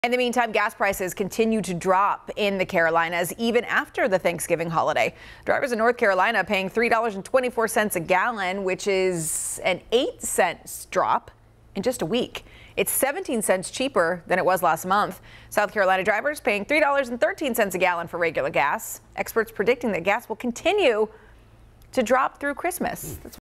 In the meantime, gas prices continue to drop in the Carolinas even after the Thanksgiving holiday. Drivers in North Carolina paying $3.24 a gallon, which is an 8-cent drop in just a week. It's 17 cents cheaper than it was last month. South Carolina drivers paying $3.13 a gallon for regular gas. Experts predicting that gas will continue to drop through Christmas.